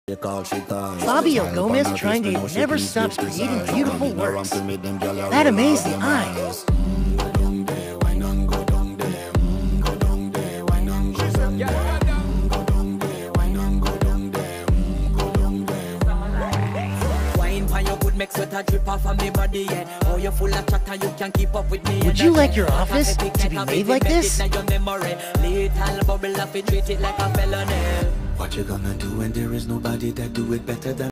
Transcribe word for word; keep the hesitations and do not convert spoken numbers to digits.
Fabio Gomes trying to never stops creating beautiful works. That amazed the eye. Would you like your office to be made like this? What you gonna do when there is nobody that do it better than